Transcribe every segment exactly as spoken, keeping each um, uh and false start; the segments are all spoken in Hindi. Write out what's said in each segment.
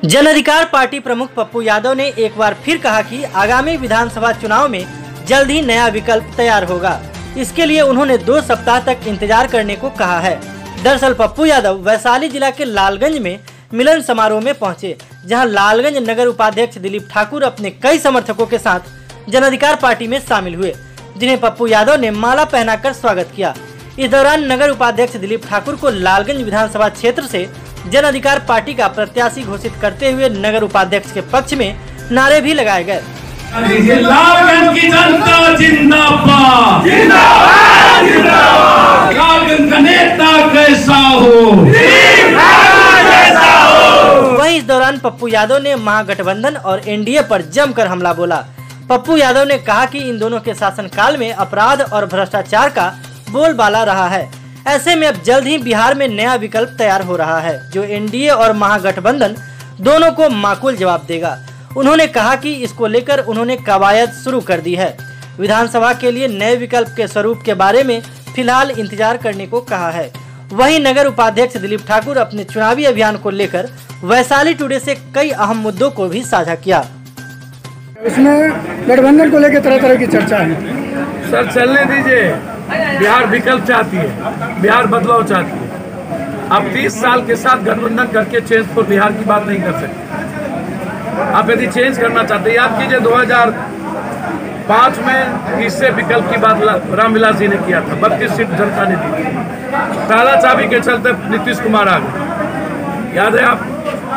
जन अधिकार पार्टी प्रमुख पप्पू यादव ने एक बार फिर कहा कि आगामी विधानसभा चुनाव में जल्द ही नया विकल्प तैयार होगा। इसके लिए उन्होंने दो सप्ताह तक इंतजार करने को कहा है। दरअसल पप्पू यादव वैशाली जिला के लालगंज में मिलन समारोह में पहुंचे, जहां लालगंज नगर उपाध्यक्ष दिलीप ठाकुर अपने कई समर्थकों के साथ जन अधिकार पार्टी में शामिल हुए, जिन्हें पप्पू यादव ने माला पहनाकर स्वागत किया। इस दौरान नगर उपाध्यक्ष दिलीप ठाकुर को लालगंज विधानसभा क्षेत्र से जन अधिकार पार्टी का प्रत्याशी घोषित करते हुए नगर उपाध्यक्ष के पक्ष में नारे भी लगाए गए। लालगंज की जनता जिंदाबाद, जिंदाबाद, जिंदाबाद। लालगंज का नेता कैसा हो, कैसा हो। वहीं इस दौरान पप्पू यादव ने महागठबंधन और एनडीए पर जमकर हमला बोला। पप्पू यादव ने कहा कि इन दोनों के शासनकाल में अपराध और भ्रष्टाचार का बोलबाला रहा है। ऐसे में अब जल्द ही बिहार में नया विकल्प तैयार हो रहा है, जो एनडीए और महागठबंधन दोनों को माकूल जवाब देगा। उन्होंने कहा कि इसको लेकर उन्होंने कवायद शुरू कर दी है। विधानसभा के लिए नए विकल्प के स्वरूप के बारे में फिलहाल इंतजार करने को कहा है। वहीं नगर उपाध्यक्ष दिलीप ठाकुर अपने चुनावी अभियान को लेकर वैशाली टुडे से कई अहम मुद्दों को भी साझा किया। इसमें गठबंधन को लेकर तरह तरह की चर्चा है। सर चलने दीजिए, बिहार विकल्प चाहती है, बिहार बदलाव चाहती है। आप तीस साल के साथ गठबंधन करके चेंज फॉर बिहार की बात नहीं कर सकते। आप यदि चेंज करना चाहते हैं, याद कीजिए दो हज़ार पाँच में इससे विकल्प की बात रामविलास जी ने किया था, बत्तीस सीट जनता ने दी। ताला चाबी के चलते नीतीश कुमार आ गए, याद है आप।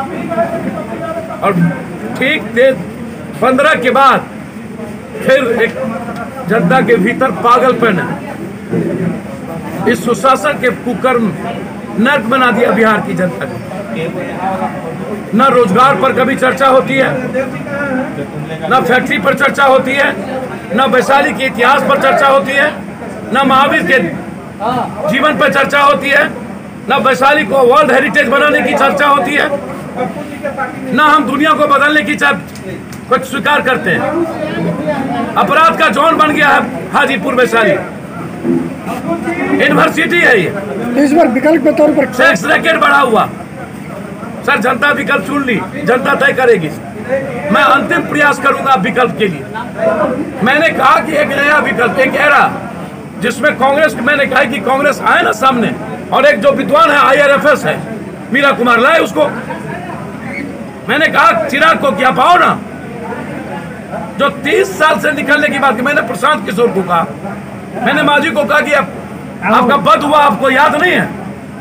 और ठीक पंद्रह के बाद फिर एक जनता के भीतर पागलपन है। इस सुशासन के कुकर्म नर्क बना दिया बिहार की जनता को। न रोजगार पर कभी चर्चा होती है, न फैक्ट्री पर चर्चा होती है, न वैशाली के इतिहास पर चर्चा होती है, न महावीर के जीवन पर चर्चा होती है, न वैशाली को वर्ल्ड हेरिटेज बनाने की चर्चा होती है, न हम दुनिया को बदलने की कुछ स्वीकार करते हैं। अपराध का जोन बन गया है हाजीपुर वैशाली, यूनिवर्सिटी है ये। इस बार विकल्प के तौर पर सेक्स रैकेट बढ़ा हुआ। सर जनता विकल्प चुन ली, जनता तय करेगी। मैं अंतिम प्रयास करूंगा विकल्प के लिए। मैंने कहा कि एक नया विकल्प, एक एरा जिसमें कांग्रेस, मैंने कहा कि कांग्रेस आए ना सामने, और एक जो विद्वान है आई आर एफ एस है मीरा कुमार, लाए उसको। मैंने कहा चिराग को क्या पाओ ना, जो तीस साल से निकलने की बात की। मैंने प्रशांत किशोर को कहा, मैंने माजी को कहा कि आप, आपका पद हुआ, आपको याद नहीं है।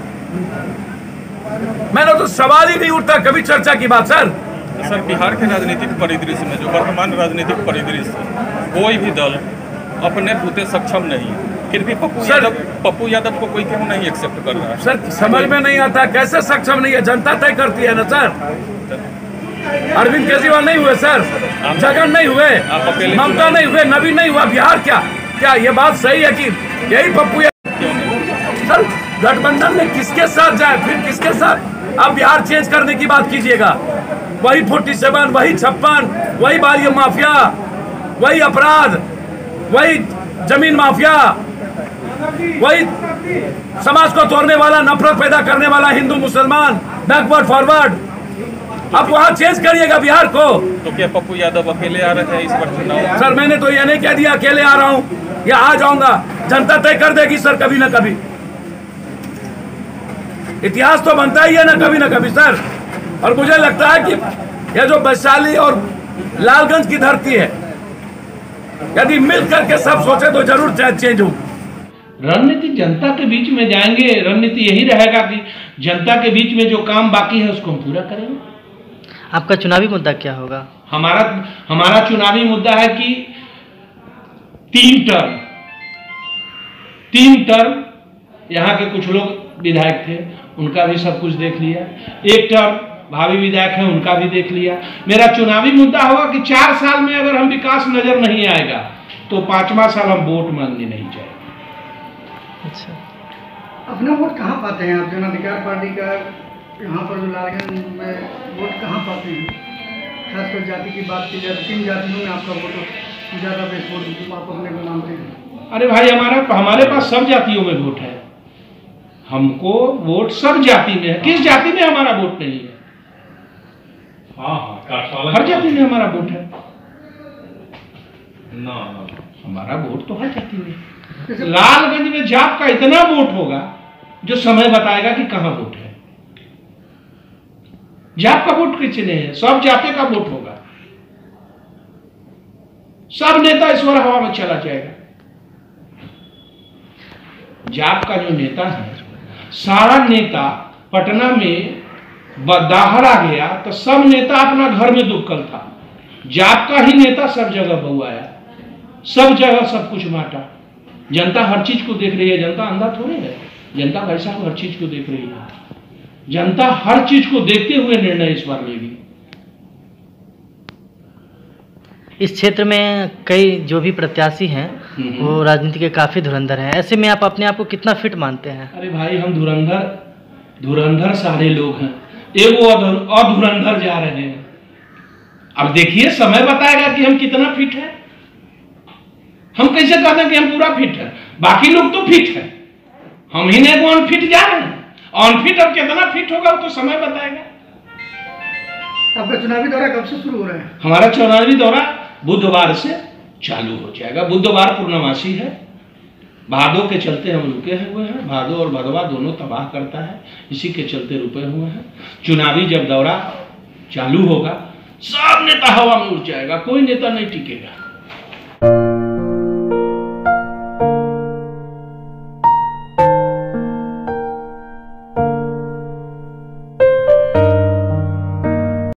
मैंने तो सवाल ही नहीं उठता कभी चर्चा की बात। सर सर बिहार के राजनीतिक परिदृश्य में, जो वर्तमान राजनीतिक परिदृश्य, कोई भी दल अपने बूते सक्षम नहीं है, फिर भी पप्पू यादव पप्पू यादव को कोई क्यों नहीं एक्सेप्ट कर रहा है? सर समझ में नहीं आता कैसे सक्षम नहीं है, जनता तय करती है ना सर। अरविंद केजरीवाल नहीं हुए सर, जगन नहीं हुए, ममता नहीं हुए, नवीन नहीं हुआ, बिहार क्या क्या ये बात सही है कि यही पप्पू सर गठबंधन में किसके साथ जाए, फिर किसके साथ? अब बिहार चेंज करने की बात कीजिएगा, वही सैंतालीस, वही छप्पन, वही बालिया माफिया, वही अपराध, वही जमीन माफिया, वही समाज को तोड़ने वाला, नफरत पैदा करने वाला हिंदू मुसलमान, बैकवर्ड फॉरवर्ड। अब वहाँ चेंज करिएगा बिहार को। तो क्या पप्पू यादव अकेले आ रहे हैं इस बार चुनाव? सर मैंने तो ये नहीं कह दिया अकेले आ रहा हूँ या आ जाऊंगा, जनता तय कर देगी सर, कभी ना कभी। इतिहास तो बनता ही है ना कभी ना कभी सर। और मुझे लगता है कि यह जो वैशाली और लालगंज की धरती है, यदि मिल करके सब सोचे तो जरूर चेंज हो। रणनीति जनता के बीच में जाएंगे, रणनीति यही रहेगा कि जनता के बीच में जो काम बाकी है उसको हम पूरा करेंगे। आपका चुनावी मुद्दा क्या होगा? हमारा हमारा चुनावी मुद्दा है कि तीन टर्म तीन टर्म यहाँ के कुछ लोग विधायक थे, उनका भी सब कुछ देख लिया। एक टर्म भावी विधायक हैं, उनका भी देख लिया। मेरा चुनावी मुद्दा होगा कि चार साल में अगर हम विकास नजर नहीं आएगा तो पांचवा साल हम वोट मांगने नहीं जाएंगे। अच्छा, अपना वोट कहाँ पाते हैं आप? जन अधिकार पार्टी का यहाँ पर जो लालगंज में वोट कहाँ पाते हैं? खासकर जाति की बात की जाए, तीन जातियों में आपका वोट ज़्यादा बेस वोट आप अपने को मानते हैं? अरे भाई हमारा हमारे पास सब जातियों में वोट है, हमको वोट सब जाति में है। किस जाति में हमारा वोट नहीं है? हाँ हाँ काठवाला हर जाति में हमारा वोट है ना ना हमारा वोट तो हर जाति में। लालगंज में जाप का इतना वोट होगा जो समय बताएगा कि कहां वोट है। जाप का वोट किसी ने है, सब जाते का वोट होगा। सब नेता ईश्वर हवा में चला जाएगा। जाप का जो नेता है, सारा नेता पटना में दाहर आ गया तो सब नेता अपना घर में दुक्कल था। जाप का ही नेता सब जगह बहुआया, सब जगह सब कुछ बांटा। जनता हर चीज को देख रही है, जनता अंधा थोड़ी है। जनता भाई साहब हर चीज को देख रही है। जनता हर चीज को देखते हुए निर्णय इस बार लेगी। इस क्षेत्र में कई जो भी प्रत्याशी हैं वो राजनीति के काफी धुरंधर हैं। ऐसे में आप अपने आप को कितना फिट मानते हैं? अरे भाई, हम धुरंधर धुरंधर सारे लोग हैं, एक वो अधुरंधर जा रहे हैं। अब देखिए समय बताएगा कि हम कितना फिट हैं। हम कैसे कहते हैं कि हम पूरा फिट हैं? बाकी लोग तो फिट हैं, हम ही नहीं अनफिट जा रहे हैं। अनफिट अब कितना फिट होगा वो तो समय बताएगा। आपका चुनावी दौरा कब से शुरू हो रहा है? हमारा चुनावी दौरा बुधवार से चालू हो जाएगा। बुधवार पूर्णमासी है। भादो के चलते हम रुके हुए हैं। भादो और भदवा दोनों तबाह करता है, इसी के चलते रुके हुए हैं। चुनावी जब दौरा चालू होगा सब नेता हवा में उड़ जाएगा, कोई नेता नहीं टिकेगा।